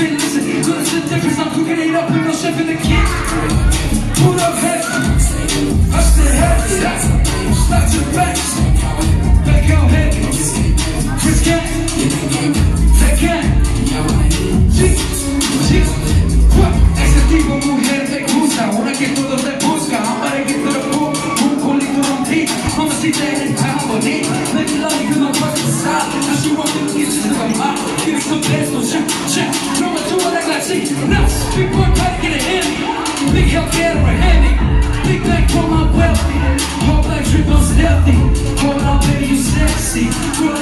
say listen, notice the difference, I'm cooking it up with no chef in the kitchen. Put up heavy, I said heavy, back to back, back out heavy, Chris Gang, that gang, excesivo mujer me gusta, una que todos le buscan, I'm about to get to the pool, un colito rompí, mamacita en el town bonita, make me love you cause I'm fucking solid, now she want them bitches to come out, give me some pesos, no me tuvo la clase, no, big boy party get a Hemi, big healthcare or a Hemi, big black for my wealthy, whole black drip on healthy, hold on baby you sexy,